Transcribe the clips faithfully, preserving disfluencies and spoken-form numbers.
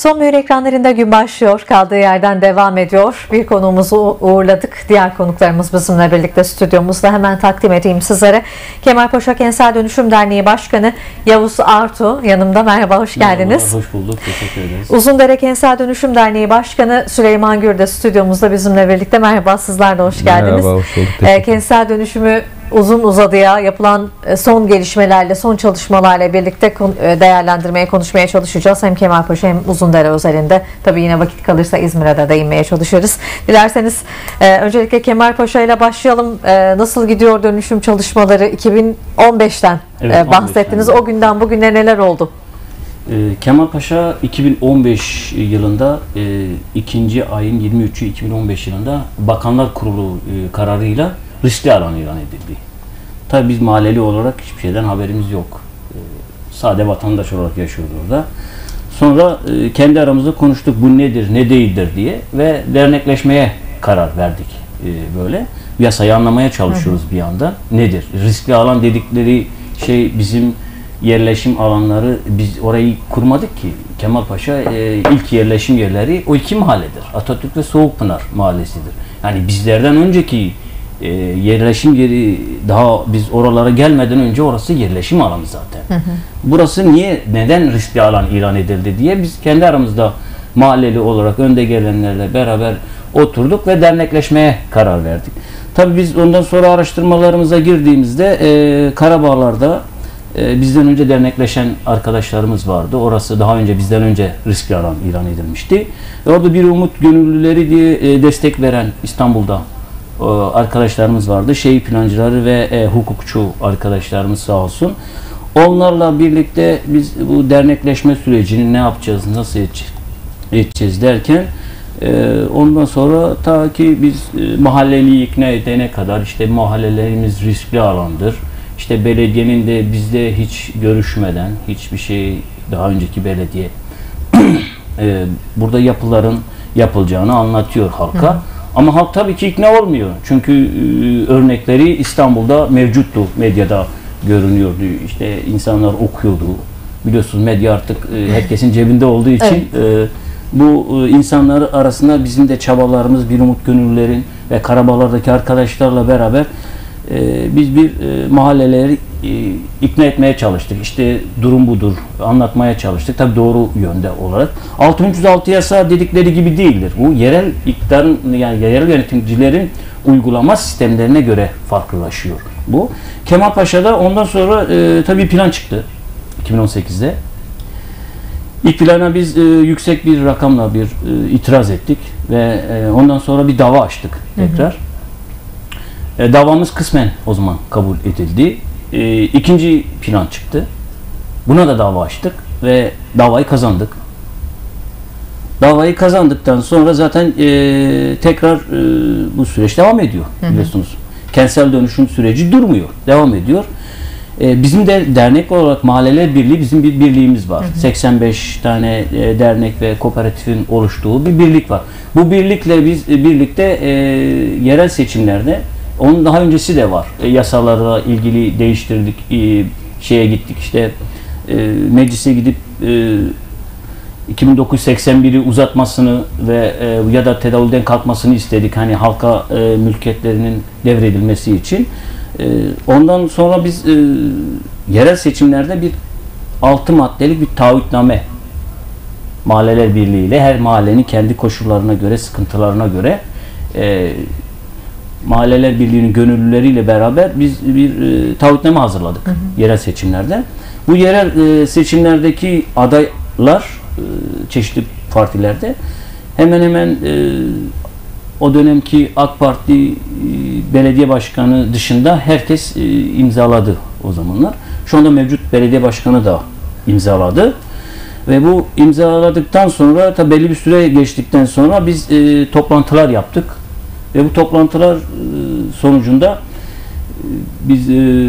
Son Mühür ekranlarında gün başlıyor. Kaldığı yerden devam ediyor. Bir konuğumuzu uğurladık. Diğer konuklarımız bizimle birlikte stüdyomuzda. Hemen takdim edeyim sizlere. Kemalpaşa Kentsel Dönüşüm Derneği Başkanı Yavuz Artu yanımda. Merhaba, hoş geldiniz. Merhaba, hoş bulduk. Teşekkür ederiz. Uzundere Kentsel Dönüşüm Derneği Başkanı Süleyman Gür de stüdyomuzda bizimle birlikte. Merhaba, sizler de hoş geldiniz. Merhaba, hoş bulduk. E, kentsel dönüşümü uzun uzadıya yapılan son gelişmelerle, son çalışmalarla birlikte değerlendirmeye, konuşmaya çalışacağız. Hem Kemalpaşa hem Uzundere özelinde. Tabii yine vakit kalırsa İzmir'e de değinmeye çalışırız. Dilerseniz e, öncelikle Kemalpaşa ile başlayalım. E, nasıl gidiyor dönüşüm çalışmaları? iki bin on beşten Evet, e, bahsettiniz. on beşten. O günden bugüne neler oldu? E, Kemalpaşa iki bin on beş yılında e, ikinci ayın yirmi üçü iki bin on beş yılında Bakanlar Kurulu e, kararıyla riskli alan ilan edildi. Tabii biz mahalleli olarak hiçbir şeyden haberimiz yok. E, sade vatandaş olarak yaşıyoruz orada. Sonra e, kendi aramızda konuştuk, bu nedir, ne değildir diye ve dernekleşmeye karar verdik e, böyle. Yasayı anlamaya çalışıyoruz bir yandan. Nedir? Riskli alan dedikleri şey bizim yerleşim alanları, biz orayı kurmadık ki. Kemalpaşa e, ilk yerleşim yerleri o iki mahalledir. Atatürk ve Soğukpınar mahallesidir. Yani bizlerden önceki e, yerleşim yeri, daha biz oralara gelmeden önce orası yerleşim alanı zaten. Hı hı. Burası niye, neden riskli alan ilan edildi diye biz kendi aramızda mahalleli olarak önde gelenlerle beraber oturduk ve dernekleşmeye karar verdik. Tabii biz ondan sonra araştırmalarımıza girdiğimizde e, Karabağlar'da e, bizden önce dernekleşen arkadaşlarımız vardı. Orası daha önce, bizden önce riskli alan ilan edilmişti. Ve orada bir Umut Gönüllüleri diye e, destek veren İstanbul'da e, arkadaşlarımız vardı. Şehir plancıları ve e, hukukçu arkadaşlarımız sağ olsun. Onlarla birlikte biz bu dernekleşme sürecini ne yapacağız, nasıl edeceğiz derken e, ondan sonra ta ki biz e, mahalleliyi ikna edene kadar işte mahallelerimiz riskli alandır. İşte belediyenin de bizde hiç görüşmeden hiçbir şey, daha önceki belediye e, burada yapıların yapılacağını anlatıyor halka. Hı. Ama halk tabii ki ikna olmuyor. Çünkü e, örnekleri İstanbul'da mevcuttu, medyada görünüyordu. İşte insanlar okuyordu. Biliyorsunuz medya artık e, herkesin cebinde olduğu için evet. e, bu e, insanlar arasında bizim de çabalarımız, bir Umut Gönüllülerin ve Karabağlar'daki arkadaşlarla beraber e, biz bir e, mahalleleri e, ikna etmeye çalıştık. İşte durum budur, anlatmaya çalıştık. Tabii doğru yönde olarak. altı bin üç yüz altı yasa dedikleri gibi değildir. Bu yerel iktidarın, yani yerel yönetimcilerin uygulama sistemlerine göre farklılaşıyor bu. Kemalpaşa'da ondan sonra e, tabii plan çıktı iki bin on sekizde. İlk plana biz e, yüksek bir rakamla bir e, itiraz ettik ve e, ondan sonra bir dava açtık tekrar. Hı hı. E, davamız kısmen o zaman kabul edildi. E, ikinci plan çıktı. Buna da dava açtık ve davayı kazandık. Davayı kazandıktan sonra zaten e, tekrar e, bu süreç devam ediyor, hı hı. biliyorsunuz. Kentsel dönüşüm süreci durmuyor, devam ediyor. Ee, bizim de dernek olarak Mahalleler Birliği, bizim bir birliğimiz var. Hı hı. seksen beş tane e, dernek ve kooperatifin oluştuğu bir birlik var. Bu birlikle biz e, birlikte e, yerel seçimlerde, onun daha öncesi de var. E, yasalarla ilgili değiştirdik, e, şeye gittik işte e, meclise gidip e, iki bin dokuz yüz seksen biri uzatmasını ve e, ya da tedavülden kalkmasını istedik. Hani halka e, mülkiyetlerinin devredilmesi için. E, ondan sonra biz e, yerel seçimlerde bir altı maddelik bir taahhütname, Mahalleler Birliği ile her mahallenin kendi koşullarına göre, sıkıntılarına göre e, Mahalleler Birliği'nin gönüllüleriyle beraber biz bir e, taahhütname hazırladık, hı hı. yerel seçimlerde. Bu yerel e, seçimlerdeki adaylar çeşitli partilerde hemen hemen e, o dönemki AK Parti e, belediye başkanı dışında herkes e, imzaladı o zamanlar. Şu anda mevcut belediye başkanı da imzaladı. Ve bu imzaladıktan sonra tabi belli bir süre geçtikten sonra biz e, toplantılar yaptık. Ve bu toplantılar e, sonucunda e, biz e,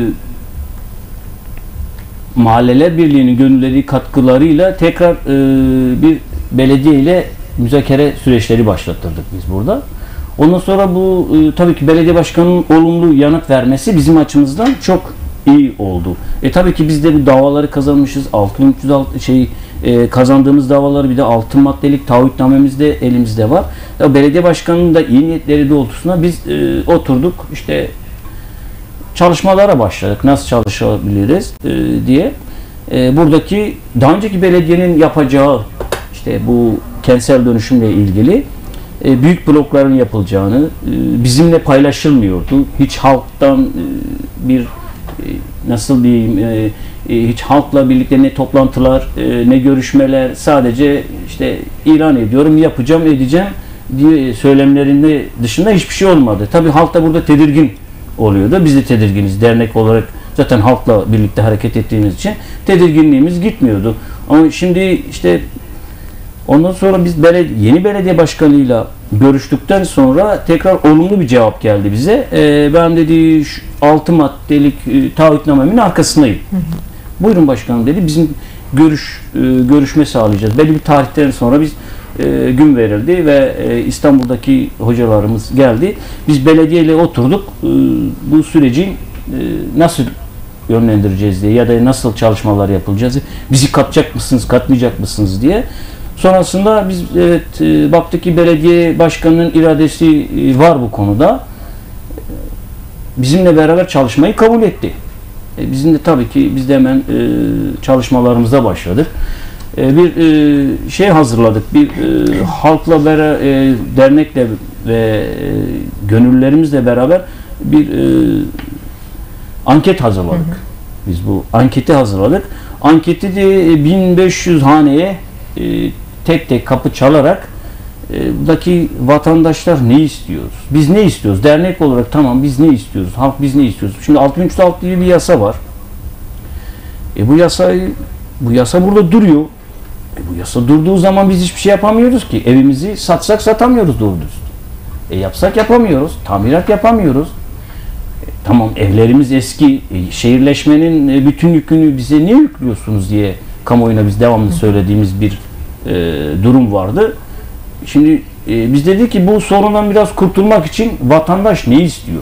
Mahalleler Birliği'nin gönülleri katkılarıyla tekrar e, bir belediye ile müzakere süreçleri başlattırdık biz burada. Ondan sonra bu e, tabii ki belediye başkanının olumlu yanıt vermesi bizim açımızdan çok iyi oldu. E tabii ki biz de bu davaları kazanmışız. altı bin üç yüz altı şey e, kazandığımız davaları bir de altı maddelik taahhütnamemiz de elimizde var. Ya, belediye başkanının da iyi niyetleri doğrultusunda biz e, oturduk işte çalışmalara başladık. Nasıl çalışabiliriz e, diye. E, buradaki daha önceki belediyenin yapacağı işte bu kentsel dönüşümle ilgili e, büyük blokların yapılacağını e, bizimle paylaşılmıyordu. Hiç halktan e, bir e, nasıl diyeyim e, e, hiç halkla birlikte ne toplantılar e, ne görüşmeler, sadece işte ilan ediyorum, yapacağım, edeceğim diye söylemlerinde dışında hiçbir şey olmadı. Tabii halk da burada tedirgin oluyordu. Biz de tedirginiz. Dernek olarak zaten halkla birlikte hareket ettiğimiz için tedirginliğimiz gitmiyordu. Ama şimdi işte ondan sonra biz belediye, yeni belediye başkanıyla görüştükten sonra tekrar olumlu bir cevap geldi bize. Ee, ben dedi altı maddelik e, taahhütnamemin arkasındayım. Hı hı. Buyurun başkanım dedi. Bizim görüş e, görüşme sağlayacağız. Belli bir tarihten sonra biz e, gün verildi ve e, İstanbul'daki hocalarımız geldi. Biz belediyeyle oturduk. E, bu sürecin e, nasıl yönlendireceğiz diye ya da nasıl çalışmalar yapılacağız diye. Bizi katacak mısınız, katmayacak mısınız diye. Sonrasında biz evet, e, baktık ki belediye başkanının iradesi e, var bu konuda. Bizimle beraber çalışmayı kabul etti. E, bizim de tabii ki biz de hemen e, çalışmalarımıza başladık. E, bir e, şey hazırladık. Bir e, halkla beraber, e, dernekle ve e, gönüllülerimizle beraber bir e, anket hazırladık. Hı hı. Biz bu anketi hazırladık. Anketi de bin beş yüz haneye e, tek tek kapı çalarak e, buradaki vatandaşlar ne istiyoruz? Biz ne istiyoruz? Dernek olarak tamam biz ne istiyoruz? Halk biz ne istiyoruz? Şimdi altı bin üç yüz altı diye bir yasa var. E bu yasayı bu yasa burada duruyor. E bu yasa durduğu zaman biz hiçbir şey yapamıyoruz ki. Evimizi satsak satamıyoruz doğru düz. E yapsak yapamıyoruz. Tamirat yapamıyoruz. E, tamam evlerimiz eski. E, şehirleşmenin e, bütün yükünü bize niye yüklüyorsunuz diye kamuoyuna biz devamlı söylediğimiz bir e, durum vardı. Şimdi e, biz dedik ki bu sorundan biraz kurtulmak için vatandaş ne istiyor?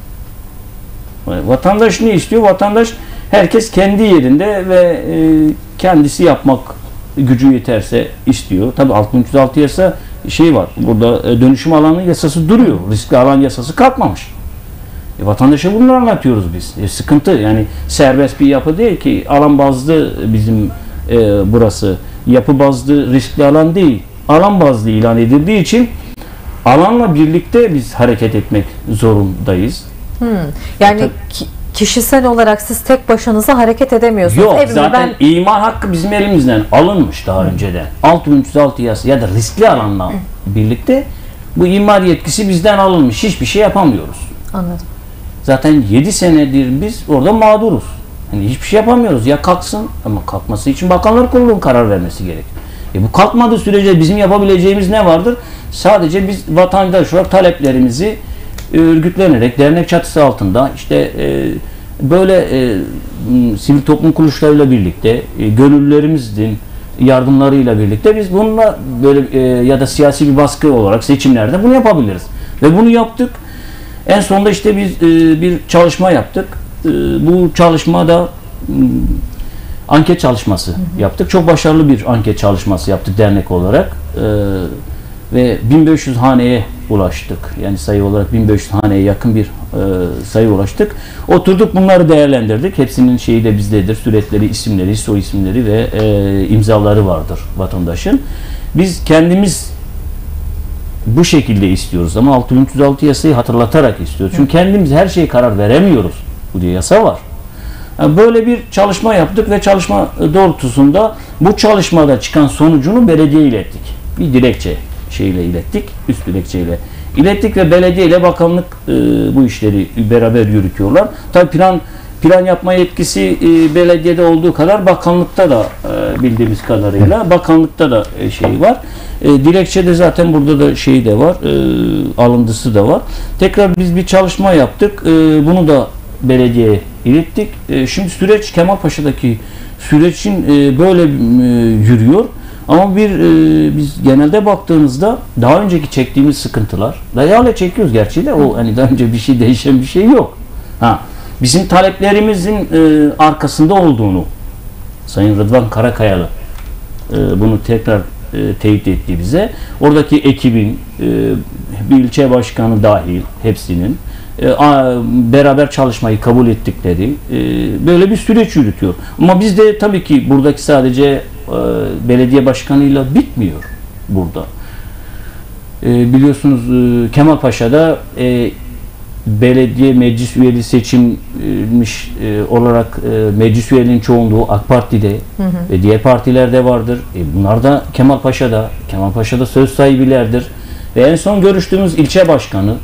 Yani vatandaş ne istiyor? Vatandaş herkes kendi yerinde ve e, kendisi yapmak gücü yeterse istiyor. Tabii altı bin üç yüz altı yasa şey var. Burada e, dönüşüm alanı yasası duruyor. Riskli alan yasası kalkmamış. E, vatandaşa bunu anlatıyoruz biz. E, sıkıntı yani serbest bir yapı değil ki, alan bazlı bizim e, burası. Yapı bazlı riskli alan değil. Alan bazlı ilan edildiği için alanla birlikte biz hareket etmek zorundayız. Hmm. Yani Tabii. ki, kişisel olarak siz tek başınıza hareket edemiyorsunuz. Yok, Evimi zaten ben... imar hakkı bizim elimizden alınmış daha önceden. altı bin üç yüz altı yasa ya da riskli alanla birlikte bu imar yetkisi bizden alınmış. Hiçbir şey yapamıyoruz. Anladım. Zaten yedi senedir biz orada mağduruz. Yani hiçbir şey yapamıyoruz. Ya kalksın, ama kalkması için Bakanlar Kurulu'nun karar vermesi gerek. E bu kalkmadığı sürece bizim yapabileceğimiz ne vardır? Sadece biz vatandaş olarak taleplerimizi örgütlenerek dernek çatısı altında işte e, böyle e, sivil toplum kuruluşlarıyla birlikte e, gönüllülerimizin yardımlarıyla birlikte biz bununla böyle e, ya da siyasi bir baskı olarak seçimlerde bunu yapabiliriz. Ve bunu yaptık. En sonunda işte biz e, bir çalışma yaptık. E, bu çalışmada e, anket çalışması hı hı. yaptık. Çok başarılı bir anket çalışması yaptık dernek olarak. E, ve bin beş yüz haneye ulaştık. Yani sayı olarak bin beş yüz haneye yakın bir e, sayı ulaştık. Oturduk, bunları değerlendirdik. Hepsinin şeyi de bizdedir. Süretleri, isimleri, soy isimleri ve e, imzaları vardır vatandaşın. Biz kendimiz bu şekilde istiyoruz ama altı bin üç yüz altı yasayı hatırlatarak istiyoruz. Çünkü kendimiz her şeye karar veremiyoruz. Bu diye yasa var. Yani böyle bir çalışma yaptık ve çalışma doğrultusunda bu çalışmada çıkan sonucunu belediyeye ilettik. Bir dilekçe şeyle ilettik, üst dilekçeyle ilettik ve belediye ile bakanlık e, bu işleri beraber yürütüyorlar. Tabii plan plan yapma yetkisi e, belediyede olduğu kadar bakanlıkta da e, bildiğimiz kadarıyla bakanlıkta da e, şey var. E, dilekçede zaten burada da şey de var, e, alıntısı da var. Tekrar biz bir çalışma yaptık. E, bunu da belediyeye ilettik. E, şimdi süreç Kemalpaşa'daki sürecin e, böyle e, yürüyor. Ama bir e, biz genelde baktığımızda daha önceki çektiğimiz sıkıntılar, daha hala çekiyoruz gerçi de, o hani daha önce bir şey değişen bir şey yok. Ha, bizim taleplerimizin e, arkasında olduğunu Sayın Rıdvan Karakayalı e, bunu tekrar e, teyit etti bize. Oradaki ekibin, e, bir ilçe başkanı dahil hepsinin e, a, beraber çalışmayı kabul ettikleri e, böyle bir süreç yürütüyor. Ama biz de tabii ki buradaki sadece e, belediye başkanıyla bitmiyor burada. E, biliyorsunuz e, Kemalpaşa'da e, belediye meclis üyeliği seçilmiş e, olarak e, meclis üyeliğinin çoğunluğu AK Parti'de hı hı. ve diğer partilerde vardır. E, bunlar da Kemalpaşa'da, Kemalpaşa'da söz sahibilerdir. Ve en son görüştüğümüz ilçe başkanı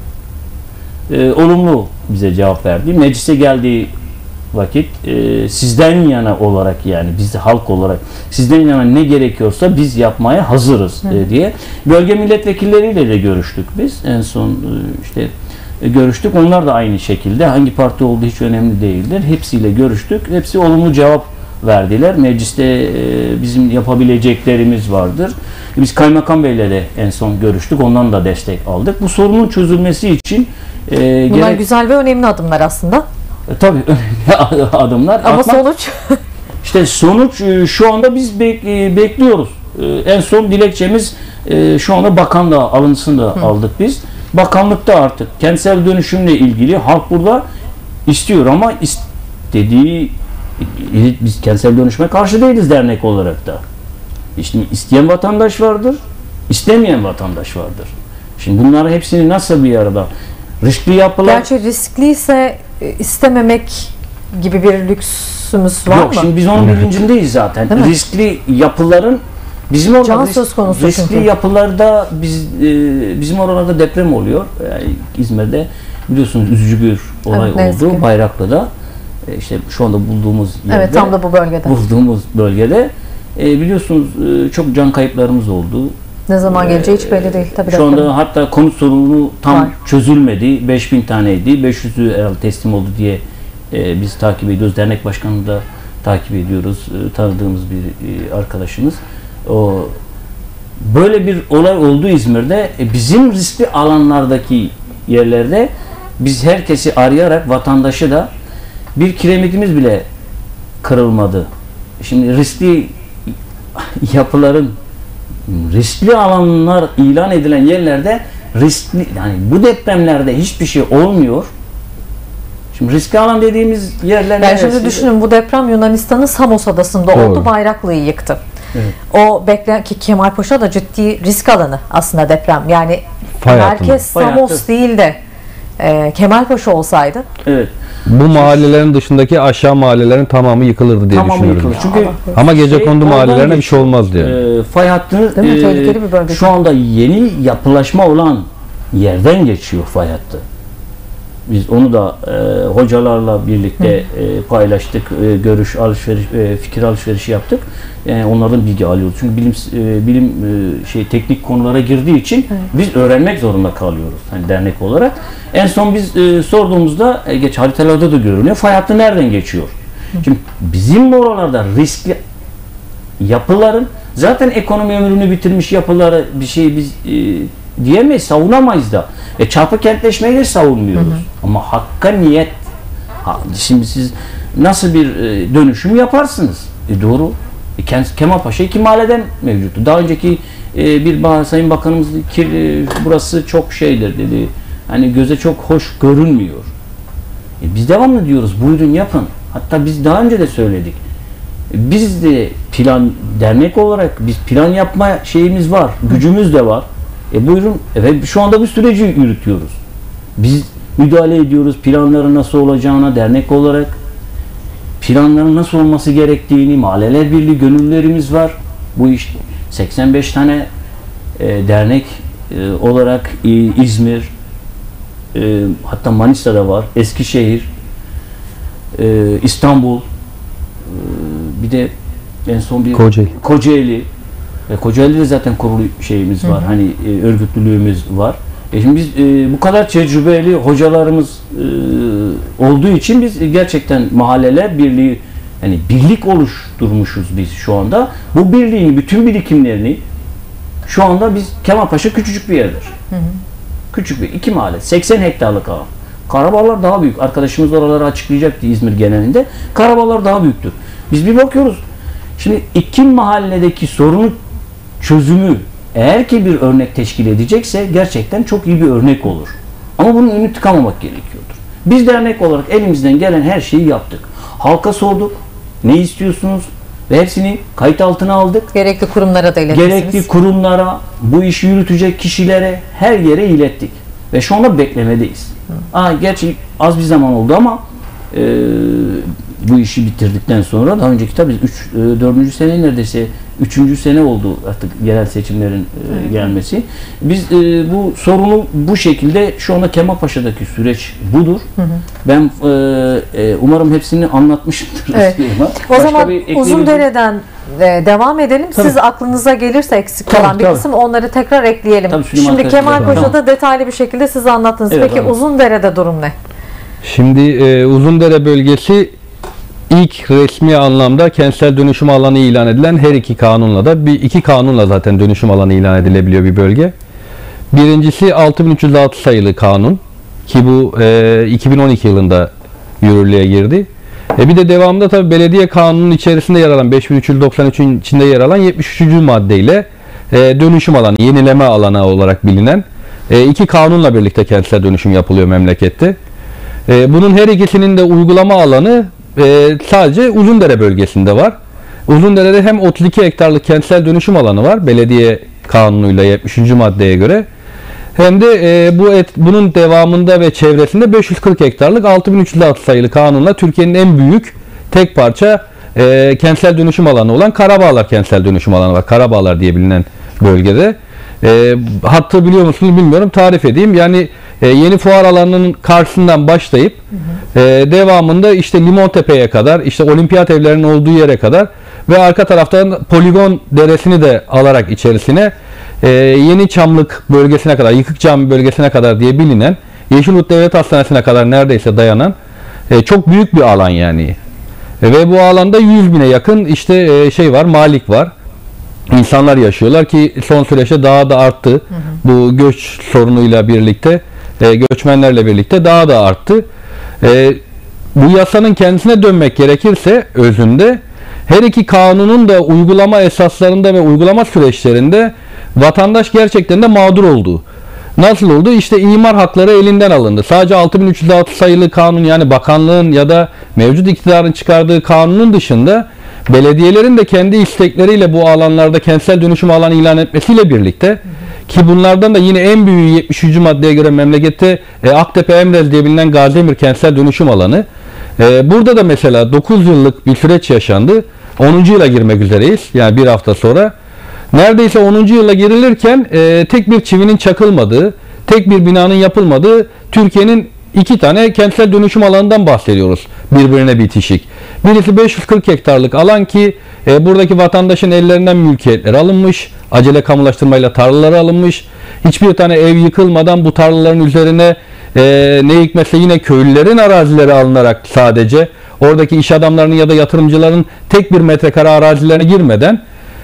e, olumlu bize cevap verdi. Meclise geldiği vakit e, sizden yana olarak, yani biz de halk olarak sizden yana ne gerekiyorsa biz yapmaya hazırız e, diye. Bölge milletvekilleriyle de görüştük biz. En son e, işte e, görüştük. Onlar da aynı şekilde, hangi parti olduğu hiç önemli değildir. Hepsiyle görüştük. Hepsi olumlu cevap verdiler. Mecliste e, bizim yapabileceklerimiz vardır. Biz Kaymakam Bey'le de en son görüştük. Ondan da destek aldık. Bu sorunun çözülmesi için e, bunlar gerek... güzel ve önemli adımlar aslında. E, tabii önemli adımlar. Ama Atmak, sonuç? İşte sonuç e, şu anda biz bek, e, bekliyoruz. E, en son dilekçemiz e, şu anda bakanlığa alınsın da Hı. aldık biz. Bakanlıkta artık kentsel dönüşümle ilgili halk burada istiyor ama istediği, biz kentsel dönüşüme karşı değiliz dernek olarak da. İşte isteyen vatandaş vardır, istemeyen vatandaş vardır. Şimdi bunları hepsini nasıl bir arada, riskli yapılar... Gerçi riskliyse istememek gibi bir lüksümüz var Yok, mı? Yok, şimdi biz onun bilincindeyiz zaten. Riskli yapıların bizim orada Can risk, söz konusu riskli çünkü. yapılarda biz e, bizim oralarda deprem oluyor. Yani İzmir'de biliyorsunuz üzücü bir olay evet, oldu. Bayraklı'da. E, işte şu anda bulduğumuz yerde. Evet, tam da bu bölgede. Bulduğumuz bölgede. E, biliyorsunuz e, çok can kayıplarımız oldu. Ne zaman geleceği hiç belli değil. Tabii şu anda hatta konut sorunu tam var. Çözülmedi. beş bin taneydi. beş yüzü herhalde teslim oldu diye e, biz takip ediyoruz. Dernek başkanını da takip ediyoruz. E, tanıdığımız bir e, arkadaşımız. O böyle bir olay oldu İzmir'de. E, bizim riskli alanlardaki yerlerde biz herkesi arayarak vatandaşı da bir kiremitimiz bile kırılmadı. Şimdi riskli yapıların, riskli alanlar ilan edilen yerlerde riskli, yani bu depremlerde hiçbir şey olmuyor. Şimdi riskli alan dediğimiz yerler yani şimdi düşünün, bu deprem Yunanistan'ın Samos adasında Doğru. oldu. Bayraklı'yı yıktı. Evet. O bekleyen ki Kemalpaşa da ciddi risk alanı aslında deprem. Yani Fay herkes Samos Fay değil de e, Kemalpaşa olsaydı. Evet. Bu mahallelerin dışındaki aşağı mahallelerin tamamı yıkılırdı diye tamamı düşünüyorum. Yıkılır. Çünkü ama gecekondu şey, mahallelerine bir şey olmaz diye. E, fay hattı e, şu anda yeni yapılaşma olan yerden geçiyor fay hattı. Biz onu da e, hocalarla birlikte e, paylaştık, e, görüş alışveriş, e, fikir alışverişi yaptık. Yani onlardan bilgi alıyoruz. Çünkü bilim e, bilim e, şey teknik konulara girdiği için evet. biz öğrenmek zorunda kalıyoruz. Hani dernek olarak. En son biz e, sorduğumuzda e, geç haritalarda da görünüyor. Fay hattı nereden geçiyor? Hı. Şimdi bizim oralarda riskli yapıların zaten ekonomi ömrünü bitirmiş yapıları bir şey biz e, diyemeyiz, savunamayız da. E, çarpık kentleşmeyi de savunmuyoruz. Hı hı. Ama hakka niyet. Ha, şimdi siz nasıl bir e, dönüşüm yaparsınız? E, doğru. E, Kemalpaşa iki mahalleden mevcuttu. Daha önceki e, bir bah, Sayın Bakanımız ki e, burası çok şeydir dedi. Hani göze çok hoş görünmüyor. E, biz devamlı diyoruz, buyurun yapın. Hatta biz daha önce de söyledik. E, biz de plan, dernek olarak biz plan yapma şeyimiz var. Gücümüz de var. E buyurun, evet, şu anda bu süreci yürütüyoruz. Biz müdahale ediyoruz planların nasıl olacağına dernek olarak. Planların nasıl olması gerektiğini, Mahalleler Birliği gönüllülerimiz var. Bu iş seksen beş tane e, dernek e, olarak e, İzmir, e, hatta Manisa'da var, Eskişehir, e, İstanbul, e, bir de en son bir Kocaeli. Kocaeli. E, Kocaeli'de zaten kurulu şeyimiz var, hı hı. hani e, örgütlülüğümüz var. E şimdi biz e, bu kadar tecrübeli hocalarımız e, olduğu için biz gerçekten Mahalleler Birliği, yani birlik oluşturmuşuz biz şu anda. Bu birliğin bütün birikimlerini şu anda biz Kemalpaşa küçücük bir yerdir. Hı hı. Küçük bir iki mahalle, seksen hektarlık alan. Karabağlar daha büyük. Arkadaşımız oraları açıklayacaktı İzmir genelinde. Karabağlar daha büyüktür. Biz bir bakıyoruz. Şimdi iki mahalledeki sorunun çözümü eğer ki bir örnek teşkil edecekse gerçekten çok iyi bir örnek olur. Ama bunun önünü tıkamamak gerekiyordur. Biz dernek olarak elimizden gelen her şeyi yaptık. Halka sorduk. Ne istiyorsunuz? Ve hepsini kayıt altına aldık. Gerekli kurumlara da ilettiniz. Gerekli kurumlara, bu işi yürütecek kişilere, her yere ilettik. Ve şu anda beklemedeyiz. Aa, gerçi az bir zaman oldu ama e, bu işi bitirdikten sonra daha önceki tabii üç, dördüncü sene neredeyse üçüncü sene oldu artık yerel seçimlerin e, gelmesi. Biz e, bu sorunu bu şekilde şu anda Kemalpaşa'daki süreç budur. Hı hı. Ben e, e, umarım hepsini anlatmışımdır. Evet. O zaman Uzundere'den e, devam edelim. Tabii. Siz aklınıza gelirse eksik kalan tabii, bir tabii. kısım onları tekrar ekleyelim. Tabii, Şimdi Kemalpaşa'da tamam. detaylı bir şekilde siz anlattınız. Evet, Peki tamam. Uzundere'de durum ne? Şimdi e, Uzundere bölgesi İlk resmi anlamda kentsel dönüşüm alanı ilan edilen her iki kanunla da bir iki kanunla zaten dönüşüm alanı ilan edilebiliyor bir bölge. Birincisi altı bin üç yüz altı sayılı kanun ki bu e, iki bin on iki yılında yürürlüğe girdi. E bir de devamında tabi belediye kanunun içerisinde yer alan beş bin üç yüz doksan üçün içinde yer alan yetmiş üçüncü maddeyle e, dönüşüm alanı, yenileme alanı olarak bilinen e, iki kanunla birlikte kentsel dönüşüm yapılıyor memlekette. E, bunun her ikisinin de uygulama alanı Ee, sadece Uzundere bölgesinde var. Uzundere'de hem otuz iki hektarlık kentsel dönüşüm alanı var belediye kanunuyla yetmiş üçüncü maddeye göre hem de e, bu et, bunun devamında ve çevresinde beş yüz kırk hektarlık altı bin üç yüz altı sayılı kanunla Türkiye'nin en büyük tek parça e, kentsel dönüşüm alanı olan Karabağlar kentsel dönüşüm alanı var. Karabağlar diye bilinen bölgede. E, hattı biliyor musunuz bilmiyorum, tarif edeyim. Yani e, yeni fuar alanının karşısından başlayıp hı hı. E, devamında işte Limontepe'ye kadar, işte olimpiyat evlerinin olduğu yere kadar ve arka taraftan Poligon Deresi'ni de alarak içerisine e, Yeni Çamlık bölgesine kadar, Yıkık Cami bölgesine kadar diye bilinen Yeşilyurt Devlet Hastanesi'ne kadar neredeyse dayanan e, çok büyük bir alan yani. E, ve bu alanda yüz bine yakın işte e, şey var, malik var. İnsanlar yaşıyorlar ki son süreçte daha da arttı. Hı hı. Bu göç sorunuyla birlikte, e, göçmenlerle birlikte daha da arttı. E, bu yasanın kendisine dönmek gerekirse özünde her iki kanunun da uygulama esaslarında ve uygulama süreçlerinde vatandaş gerçekten de mağdur oldu. Nasıl oldu? İşte imar hakları elinden alındı. Sadece altı bin üç yüz altı sayılı kanun, yani bakanlığın ya da mevcut iktidarın çıkardığı kanunun dışında belediyelerin de kendi istekleriyle bu alanlarda kentsel dönüşüm alanı ilan etmesiyle birlikte, hı hı. ki bunlardan da yine en büyüğü yetmiş üçüncü maddeye göre memlekette e, Aktepe Emrez diye bilinen Gaziemir kentsel dönüşüm alanı. E, burada da mesela dokuz yıllık bir süreç yaşandı. onuncu yıla girmek üzereyiz. Yani bir hafta sonra. Neredeyse onuncu yıla girilirken e, tek bir çivinin çakılmadığı, tek bir binanın yapılmadığı Türkiye'nin iki tane kentsel dönüşüm alanından bahsediyoruz. Birbirine bitişik. Birisi beş yüz kırk hektarlık alan ki e, buradaki vatandaşın ellerinden mülkiyetleri alınmış. Acele kamulaştırmayla tarlaları alınmış. Hiçbir tane ev yıkılmadan bu tarlaların üzerine e, ne hikmetse yine köylülerin arazileri alınarak sadece oradaki iş adamlarının ya da yatırımcıların tek bir metrekare arazilerine girmeden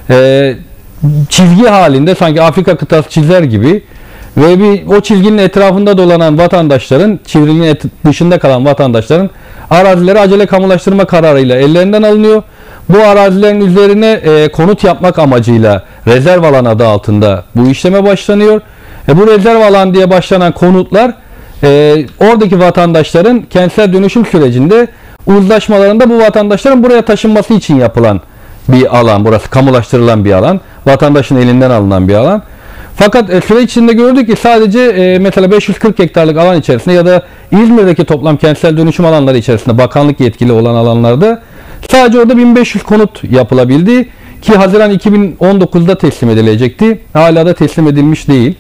e, çizgi halinde sanki Afrika kıtası çizer gibi ve bir o çizginin etrafında dolanan vatandaşların, çizginin dışında kalan vatandaşların arazileri acele kamulaştırma kararıyla ellerinden alınıyor. Bu arazilerin üzerine e, konut yapmak amacıyla rezerv alan adı altında bu işleme başlanıyor. E, bu rezerv alan diye başlanan konutlar e, oradaki vatandaşların kentsel dönüşüm sürecinde uzlaşmalarında bu vatandaşların buraya taşınması için yapılan bir alan. Burası kamulaştırılan bir alan. Vatandaşın elinden alınan bir alan. Fakat e, süreç içinde gördük ki sadece e, mesela beş yüz kırk hektarlık alan içerisinde ya da İzmir'deki toplam kentsel dönüşüm alanları içerisinde bakanlık yetkili olan alanlarda sadece orada bin beş yüz konut yapılabildi ki Haziran iki bin on dokuzda teslim edilecekti. Hala da teslim edilmiş değil.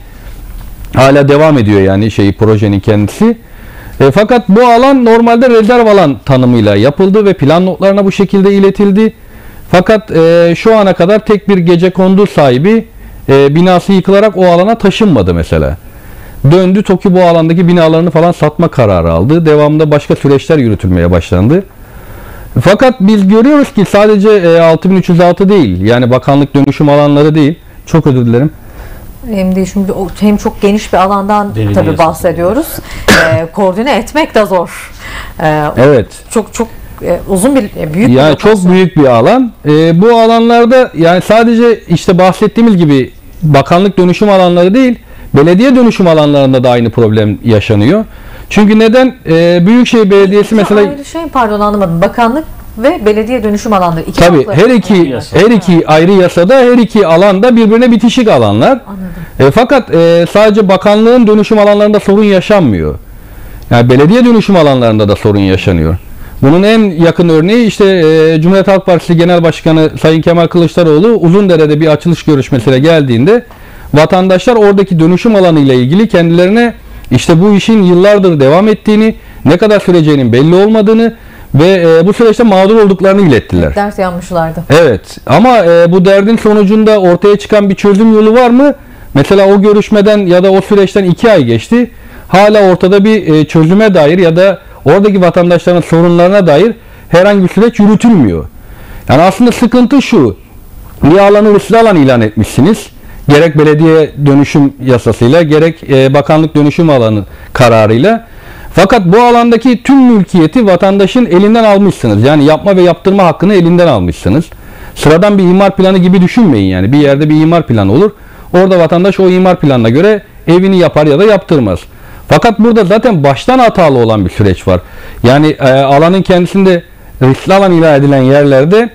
Hala devam ediyor yani şeyi, projenin kendisi. E, fakat bu alan normalde rezerv alan tanımıyla yapıldı ve plan notlarına bu şekilde iletildi. Fakat e, şu ana kadar tek bir gecekondu sahibi e, binası yıkılarak o alana taşınmadı mesela. Döndü TOKİ bu alandaki binalarını falan satma kararı aldı. Devamında başka süreçler yürütülmeye başlandı. Fakat biz görüyoruz ki sadece e, altı bin üç yüz altı değil, yani bakanlık dönüşüm alanları değil. Çok özür dilerim. Hem de şimdi hem çok geniş bir alandan tabii bahsediyoruz. e, koordine etmek de zor. E, evet. Çok çok e, uzun bir e, büyük bir Yani lokasyon. çok büyük bir alan. E, bu alanlarda yani sadece işte bahsettiğimiz gibi bakanlık dönüşüm alanları değil, belediye dönüşüm alanlarında da aynı problem yaşanıyor. Çünkü neden? E, Büyükşehir Belediyesi mesela Ayrı şey, pardon anlamadım. Bakanlık ve belediye dönüşüm alanları. İki tabii farklı. her iki Yasa. her iki ayrı yasada her iki alanda birbirine bitişik alanlar. Anladım. E, fakat e, sadece bakanlığın dönüşüm alanlarında sorun yaşanmıyor. Yani belediye dönüşüm alanlarında da sorun yaşanıyor. Bunun en yakın örneği işte e, Cumhuriyet Halk Partisi Genel Başkanı Sayın Kemal Kılıçdaroğlu Uzundere'de bir açılış görüşmesine geldiğinde vatandaşlar oradaki dönüşüm alanı ile ilgili kendilerine işte bu işin yıllardır devam ettiğini, ne kadar süreceğinin belli olmadığını ve e, bu süreçte mağdur olduklarını ilettiler. Ders yanmışlardı. Evet ama e, bu derdin sonucunda ortaya çıkan bir çözüm yolu var mı? Mesela o görüşmeden ya da o süreçten iki ay geçti. Hala ortada bir e, çözüme dair ya da oradaki vatandaşların sorunlarına dair herhangi bir süreç yürütülmüyor. Yani aslında sıkıntı şu. Bir alanı riskli alan ilan etmişsiniz. Gerek belediye dönüşüm yasasıyla gerek e, bakanlık dönüşüm alanı kararıyla. Fakat bu alandaki tüm mülkiyeti vatandaşın elinden almışsınız. Yani yapma ve yaptırma hakkını elinden almışsınız. Sıradan bir imar planı gibi düşünmeyin yani. Bir yerde bir imar planı olur. Orada vatandaş o imar planına göre evini yapar ya da yaptırmaz. Fakat burada zaten baştan hatalı olan bir süreç var. Yani e, alanın kendisinde riskli alan ilan edilen yerlerde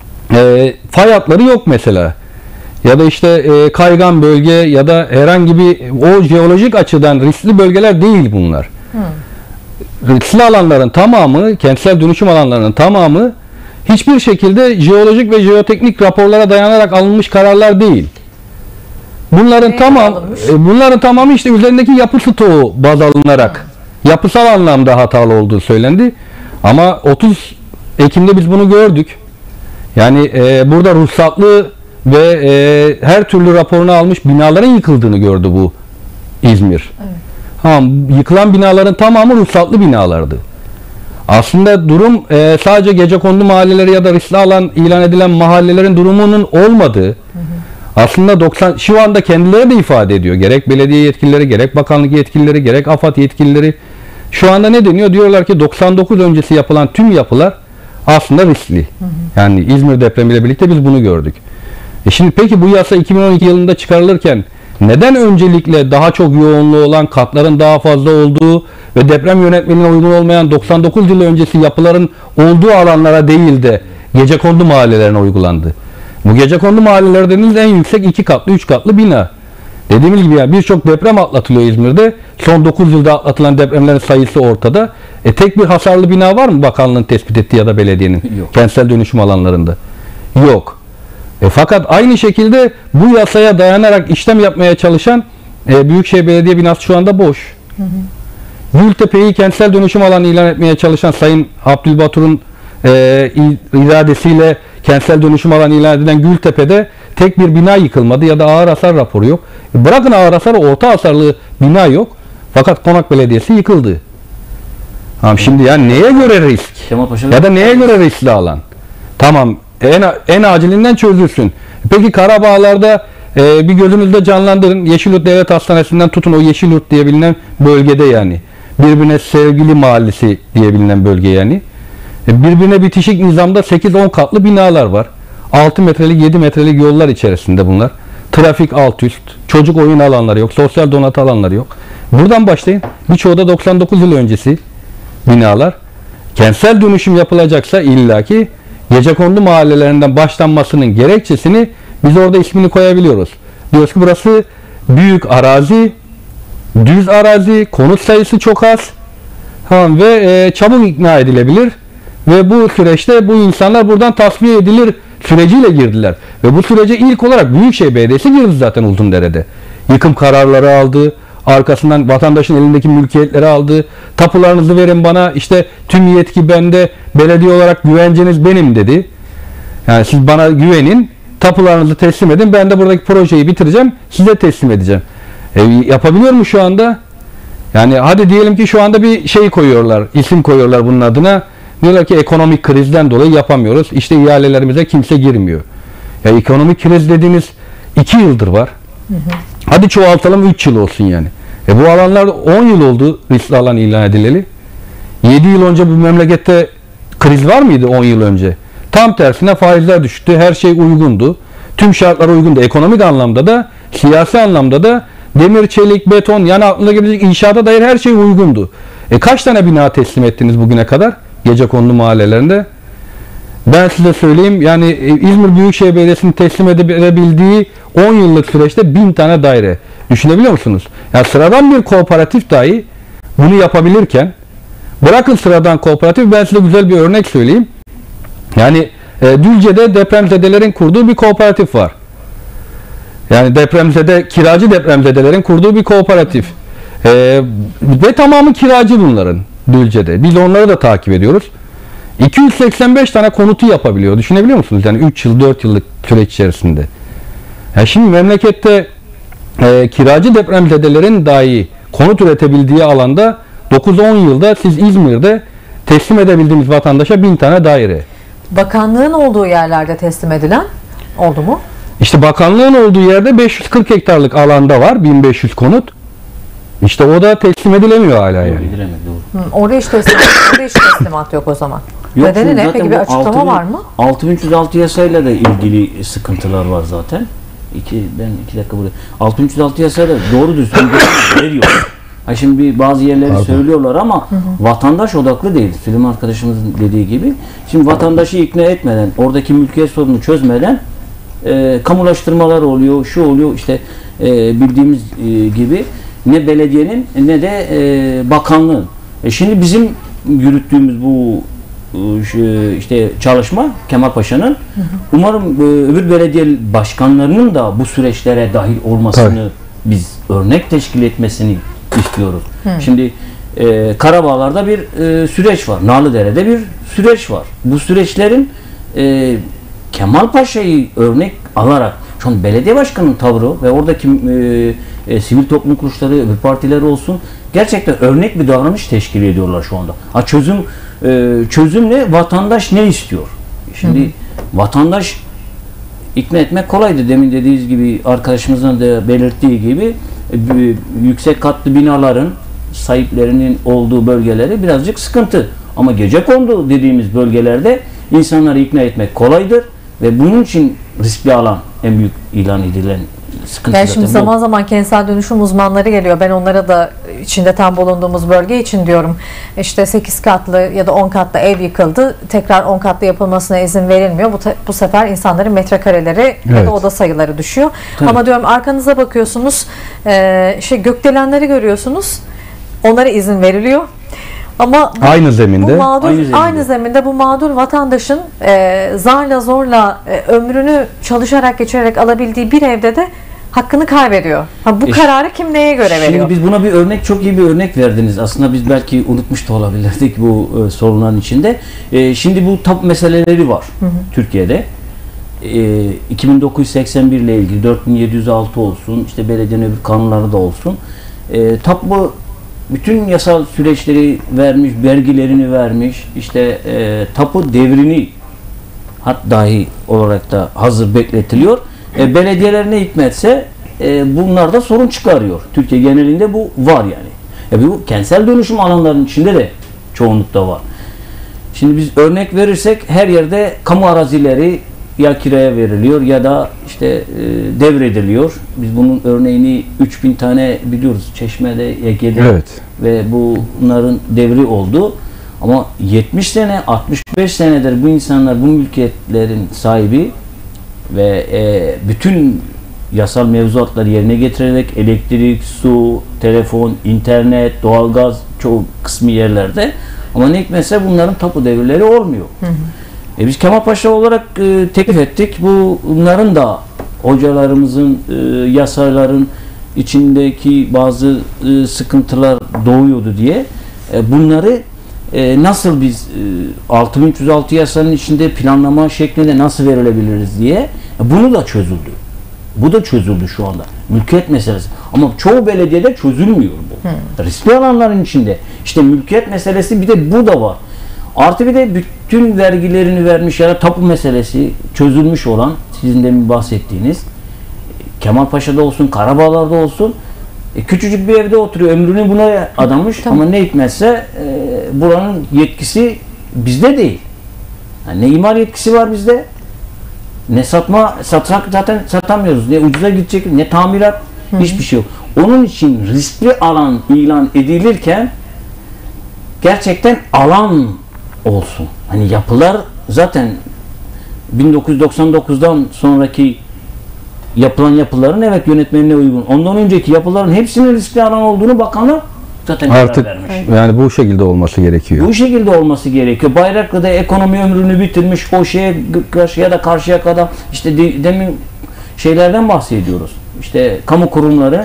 e, fay hatları yok mesela. Ya da işte e, kaygan bölge ya da herhangi bir o jeolojik açıdan riskli bölgeler değil bunlar. Hmm. Riskli alanların tamamı, kentsel dönüşüm alanlarının tamamı hiçbir şekilde jeolojik ve jeoteknik raporlara dayanarak alınmış kararlar değil. Bunların Neye tamam alınmış? e, bunların tamamı işte üzerindeki yapı stoğu baz alınarak hmm. yapısal anlamda hatalı olduğu söylendi. Ama otuz Ekim'de biz bunu gördük. Yani e, burada ruhsatlı ve e, her türlü raporunu almış binaların yıkıldığını gördü bu İzmir. Evet. Ha, yıkılan binaların tamamı ruhsatlı binalardı. Aslında durum e, sadece gecekondu mahalleleri ya da riskli alan ilan edilen mahallelerin durumunun olmadığı, hı hı. aslında doksan şu anda kendileri de ifade ediyor. Gerek belediye yetkilileri, gerek bakanlık yetkilileri, gerek AFAD yetkilileri. Şu anda ne deniyor? Diyorlar ki doksan dokuz öncesi yapılan tüm yapılar aslında riskli. Hı hı. Yani İzmir depremiyle birlikte biz bunu gördük. E şimdi peki bu yasa iki bin on iki yılında çıkarılırken neden öncelikle daha çok yoğunluğu olan, katların daha fazla olduğu ve deprem yönetmeliğine uygun olmayan doksan dokuz yıl öncesi yapıların olduğu alanlara değil de gecekondu mahallelerine uygulandı? Bu gecekondu mahalleleri dediğimiz en yüksek iki katlı, üç katlı bina. Dediğimiz gibi yani birçok deprem atlatılıyor İzmir'de. Son dokuz yılda atlatılan depremlerin sayısı ortada. E tek bir hasarlı bina var mı bakanlığın tespit ettiği ya da belediyenin? Yok. Kentsel dönüşüm alanlarında? Yok. E, fakat aynı şekilde bu yasaya dayanarak işlem yapmaya çalışan e, Büyükşehir Belediye binası şu anda boş. Hı hı. Gültepe'yi kentsel dönüşüm alanı ilan etmeye çalışan Sayın Abdülbatur'un e, iradesiyle kentsel dönüşüm alanı ilan edilen Gültepe'de tek bir bina yıkılmadı ya da ağır hasar raporu yok. E, bırakın ağır hasar, orta hasarlı bina yok. Fakat Konak Belediyesi yıkıldı. Tamam, şimdi yani neye göre risk? Ya da neye göre riskli alan? Tamam. En, en acilinden çözülsün. Peki Karabağlar'da e, bir gözünüzde canlandırın. Yeşilyurt Devlet Hastanesi'nden tutun o Yeşilyurt diye bilinen bölgede yani. Birbirine sevgili mahallesi diye bilinen bölge yani. E, birbirine bitişik nizamda sekiz on katlı binalar var. altı metrelik yedi metrelik yollar içerisinde bunlar. Trafik alt üst. Çocuk oyun alanları yok. Sosyal donatı alanları yok. Buradan başlayın. Birçoğu da doksan dokuz yıl öncesi binalar. Kentsel dönüşüm yapılacaksa illaki gecekondu mahallelerinden başlanmasının gerekçesini biz orada ismini koyabiliyoruz. Diyoruz ki burası büyük arazi, düz arazi, konut sayısı çok az tamam, ve e, çabuk ikna edilebilir ve bu süreçte bu insanlar buradan tasfiye edilir süreciyle girdiler. Ve bu sürece ilk olarak Büyükşehir Belediyesi girdi zaten Uzundere'de. Yıkım kararları aldı, arkasından vatandaşın elindeki mülkiyetleri aldı. Tapularınızı verin bana, işte tüm yetki bende, belediye olarak güvenceniz benim dedi. Yani siz bana güvenin, tapularınızı teslim edin, ben de buradaki projeyi bitireceğim, size teslim edeceğim. E, yapabiliyor mu şu anda? Yani hadi diyelim ki şu anda bir şey koyuyorlar, isim koyuyorlar bunun adına. Diyorlar ki ekonomik krizden dolayı yapamıyoruz. İşte ihalelerimize kimse girmiyor. Ya ekonomik kriz dediğimiz iki yıldır var. Hı hı. Hadi çoğaltalım üç yıl olsun yani. E bu alanlar on yıl oldu riskli alan ilan edileli. yedi yıl önce bu memlekette kriz var mıydı on yıl önce? Tam tersine faizler düştü, her şey uygundu. Tüm şartlar uygundu. Ekonomik anlamda da, siyasi anlamda da demir, çelik, beton, yani aklına gelecek inşaata dair her şey uygundu. E kaç tane bina teslim ettiniz bugüne kadar? Gecekondu mahallelerinde. Ben size söyleyeyim, yani İzmir Büyükşehir Belediyesi'nin teslim edebildiği on yıllık süreçte bin tane daire. Düşünebiliyor musunuz? Yani sıradan bir kooperatif dahi bunu yapabilirken, bırakın sıradan kooperatif, ben size güzel bir örnek söyleyeyim. Yani e, Düzce'de depremzedelerin kurduğu bir kooperatif var. Yani depremzede, kiracı depremzedelerin kurduğu bir kooperatif. E, ve tamamı kiracı bunların Düzce'de. Biz onları da takip ediyoruz. iki yüz seksen beş tane konutu yapabiliyor. Düşünebiliyor musunuz? Yani üç yıl, dört yıllık süreç içerisinde. Yani şimdi memlekette e, kiracı depremzedelerin dahi konut üretebildiği alanda dokuz on yılda siz İzmir'de teslim edebildiğiniz vatandaşa bin tane daire. Bakanlığın olduğu yerlerde teslim edilen oldu mu? İşte bakanlığın olduğu yerde beş yüz kırk hektarlık alanda var bin beş yüz konut. İşte o da teslim edilemiyor hala yani. Edilemedi, doğru. Hı, orada hiç teslimat, orada hiç teslimat yok o zaman. Yok, Nedeni ne? zaten Peki bu bir açıklama altı bin var mı? altı bin üç yüz altı yasayla da ilgili sıkıntılar var zaten. İki, ben iki dakika buraya. altı bin üç yüz altı yasayla doğru düzgün veriyor. Ha şimdi bazı yerleri Pardon. söylüyorlar ama hı hı. vatandaş odaklı değil. Süleyman arkadaşımızın dediği gibi. Şimdi vatandaşı ikna etmeden, oradaki mülkiyet sorununu çözmeden e, kamulaştırmalar oluyor, şu oluyor işte e, bildiğimiz e, gibi ne belediyenin ne de e, bakanlığın. E şimdi bizim yürüttüğümüz bu e, işte çalışma Kemal Paşa'nın, hı hı. umarım e, öbür belediye başkanlarının da bu süreçlere dahil olmasını, tabii. biz örnek teşkil etmesini istiyoruz. Hı. Şimdi e, Karabağlar'da bir e, süreç var. Narlıdere'de bir süreç var. Bu süreçlerin e, Kemal Paşa'yı örnek alarak şu an belediye başkanının tavrı ve oradaki e, e, sivil toplum kuruluşları, öbür partileri olsun gerçekten örnek bir davranış teşkil ediyorlar şu anda. Ha, çözüm e, çözüm ne? Vatandaş ne istiyor? Şimdi hı hı. vatandaş ikna etmek kolaydı. Demin dediğiniz gibi, arkadaşımızın da belirttiği gibi e, yüksek katlı binaların sahiplerinin olduğu bölgeleri birazcık sıkıntı. Ama gecekondu dediğimiz bölgelerde insanları ikna etmek kolaydır ve bunun için riskli alan en büyük ilan edilen sıkıntı. Yani şimdi zaman bu. zaman kentsel dönüşüm uzmanları geliyor. Ben onlara da içinde tam bulunduğumuz bölge için diyorum. İşte sekiz katlı ya da on katlı ev yıkıldı. Tekrar on katlı yapılmasına izin verilmiyor. Bu, bu sefer insanların metrekareleri evet. ya da oda sayıları düşüyor. Tabii. Ama diyorum arkanıza bakıyorsunuz. E, işte gökdelenleri görüyorsunuz. Onlara izin veriliyor. Ama bu, aynı zeminde bu mağdur, aynı zeminde. aynı zeminde bu mağdur vatandaşın e, zarla zorla e, ömrünü çalışarak geçirerek alabildiği bir evde de hakkını kaybediyor. Ha, bu e, kararı kim neye göre şimdi veriyor? Şimdi biz buna bir örnek, çok iyi bir örnek verdiniz. Aslında biz belki unutmuş da olabilirdik bu e, sorunların içinde. E, şimdi bu tapu meseleleri var hı hı. Türkiye'de. E, iki bin dokuz yüz seksen bir ile ilgili dört bin yedi yüz altı olsun, işte belediyenin öbür kanunları da olsun. E, tapu bütün yasal süreçleri vermiş, vergilerini vermiş, işte e, tapu devrini hat dahi olarak da hazır bekletiliyor. E, belediyelerine hikmetse e, bunlar da sorun çıkarıyor. Türkiye genelinde bu var yani. E, bu kentsel dönüşüm alanlarının içinde de çoğunlukta var. Şimdi biz örnek verirsek her yerde kamu arazileri ya kiraya veriliyor ya da işte e, devrediliyor. Biz bunun örneğini üç bin tane biliyoruz. Çeşme'de, Ege'de evet. ve bunların devri oldu. Ama yetmiş sene, altmış beş senedir bu insanlar bu mülkiyetlerin sahibi ve e, bütün yasal mevzuatları yerine getirerek elektrik, su, telefon, internet, doğalgaz çoğu kısmı yerlerde. Ama ne hikmetse bunların tapu devirleri olmuyor. Hı hı. E biz Kemal Paşa olarak e, teklif ettik. Bu, bunların da hocalarımızın, e, yasaların içindeki bazı e, sıkıntılar doğuyordu diye. E, bunları e, nasıl biz e, altı bin üç yüz altı yasanın içinde planlama şeklinde nasıl verilebiliriz diye. E, bunu da çözüldü. Bu da çözüldü şu anda. Mülkiyet meselesi. Ama çoğu belediyede çözülmüyor bu. Hmm. Riskli alanların içinde. İşte mülkiyet meselesi, bir de bu da var. Artı bir de bütün vergilerini vermiş ya da tapu meselesi çözülmüş olan, sizin de bahsettiğiniz Kemal Paşa'da olsun, Karabağlar'da olsun, e, küçücük bir evde oturuyor, ömrünü buna adamış. Tamam. Ama ne hikmetse e, buranın yetkisi bizde değil. Yani ne imar yetkisi var bizde, ne satma, satsak zaten satamıyoruz. Ne ucuza gidecek, ne tamirat, Hı. hiçbir şey yok. Onun için riskli alan ilan edilirken gerçekten alan olsun. Hani yapılar zaten bin dokuz yüz doksan dokuzdan sonraki yapılan yapıların evet yönetmenine uygun. Ondan önceki yapıların hepsinin riskli alan olduğunu bakanlar zaten artık vermiş. Yani bu şekilde olması gerekiyor. Bu şekilde olması gerekiyor. Bayraklı'da ekonomi ömrünü bitirmiş, o şeye karşıya da karşıya kadar işte de, demin şeylerden bahsediyoruz. İşte kamu kurumları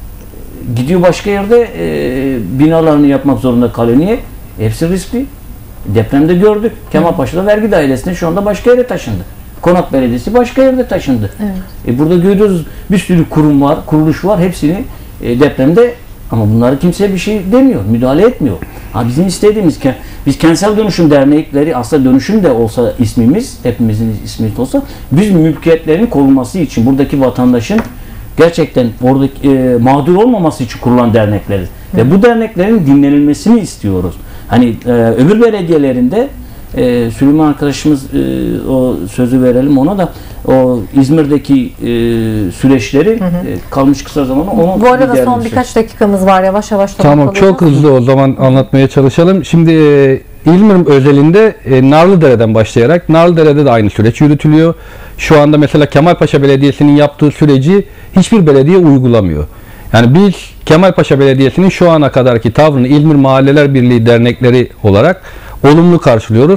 gidiyor başka yerde e, binalarını yapmak zorunda kalıyor. Niye? Hepsi riskli. Depremde gördük. Kemalpaşa'da vergi dairesine şu anda başka yere taşındı. Konak Belediyesi başka yerde taşındı. Evet. E burada görüyoruz bir sürü kurum var, kuruluş var. Hepsini e, depremde ama bunları kimse bir şey demiyor, müdahale etmiyor. Ha, bizim istediğimiz, biz kentsel dönüşüm dernekleri, aslında dönüşüm de olsa ismimiz, hepimizin ismi olsa, biz mülkiyetlerin korunması için, buradaki vatandaşın gerçekten oradaki e, mağdur olmaması için kurulan dernekleriz. Hı. Ve bu derneklerin dinlenilmesini istiyoruz. Hani e, öbür belediyelerinde e, Süleyman arkadaşımız e, o sözü verelim ona da, o İzmir'deki e, süreçleri hı hı. E, kalmış kısa zamanda onu bu arada bir son birkaç dakikamız var, yavaş yavaş tamam, çok hızlı o zaman anlatmaya çalışalım. Şimdi e, İzmir özelinde e, Narlıdere'den başlayarak Narlıdere'de de aynı süreç yürütülüyor. Şu anda mesela Kemalpaşa Belediyesi'nin yaptığı süreci hiçbir belediye uygulamıyor. Yani biz Kemalpaşa Belediyesi'nin şu ana kadarki tavrını İzmir Mahalleler Birliği dernekleri olarak olumlu karşılıyoruz.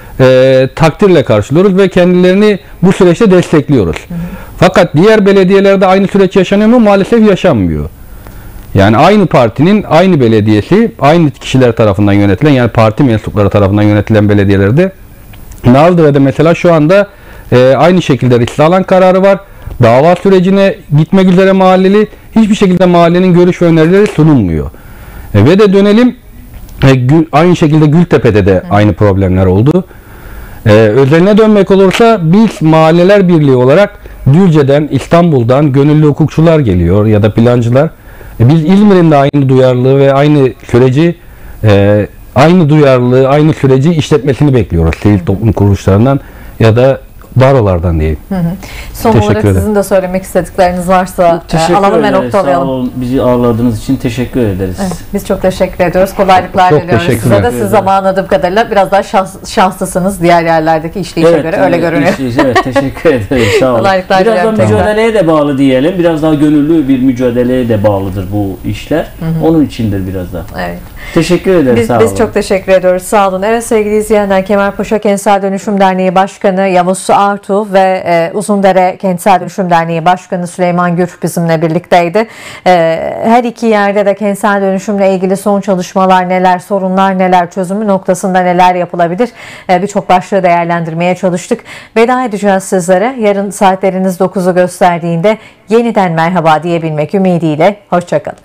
E, takdirle karşılıyoruz ve kendilerini bu süreçte destekliyoruz. Hı hı. Fakat diğer belediyelerde aynı süreç yaşanıyor mu? Maalesef yaşanmıyor. Yani aynı partinin aynı belediyesi, aynı kişiler tarafından yönetilen, yani parti mensupları tarafından yönetilen belediyelerde, Narlıdere'de mesela şu anda e, aynı şekilde riskli alan kararı var. Dava sürecine gitmek üzere mahalleli, hiçbir şekilde mahallenin görüş ve önerileri sunulmuyor. E, ve de dönelim, e, gül, aynı şekilde Gültepe'de de aynı problemler oldu. E, özeline dönmek olursa biz Mahalleler Birliği olarak Düzce'den, İstanbul'dan gönüllü hukukçular geliyor ya da plancılar. E, biz İzmir'in de aynı duyarlılığı ve aynı süreci, e, aynı duyarlılığı, aynı süreci işletmesini bekliyoruz sivil toplum kuruluşlarından ya da barolardan diyeyim. Hı hı. Son teşekkür olarak ederim. Sizin de söylemek istedikleriniz varsa teşekkür alalım ve noktalayalım. Sağ olun. Bizi ağırladığınız için teşekkür ederiz. Evet, biz çok teşekkür ediyoruz. Kolaylıklar çok diliyoruz size de. Siz zaman anladığım kadarıyla biraz daha şans, şanslısınız diğer yerlerdeki işleyişe evet, göre. Öyle görünüyor. Işleyiş, evet, teşekkür ederiz. Sağ olun. Kolaylıklar biraz da mücadeleye de bağlı diyelim. Biraz daha gönüllü bir mücadeleye de bağlıdır bu işler. Hı hı. Onun içindir biraz daha. Evet. Teşekkür ederiz. Biz, sağ olun. Biz çok teşekkür ediyoruz. Sağ olun. Evet sevgili izleyenler, Kemalpaşa Kentsel Dönüşüm Derneği Başkanı Yavuz Artuğ ve e, Uzundere Kentsel Dönüşüm Derneği Başkanı Süleyman Gür bizimle birlikteydi. E, her iki yerde de kentsel dönüşümle ilgili son çalışmalar neler, sorunlar neler, çözümü noktasında neler yapılabilir, e, birçok başlığı değerlendirmeye çalıştık. Veda edeceğiz sizlere. Yarın saatleriniz dokuzu gösterdiğinde yeniden merhaba diyebilmek ümidiyle. Hoşça kalın.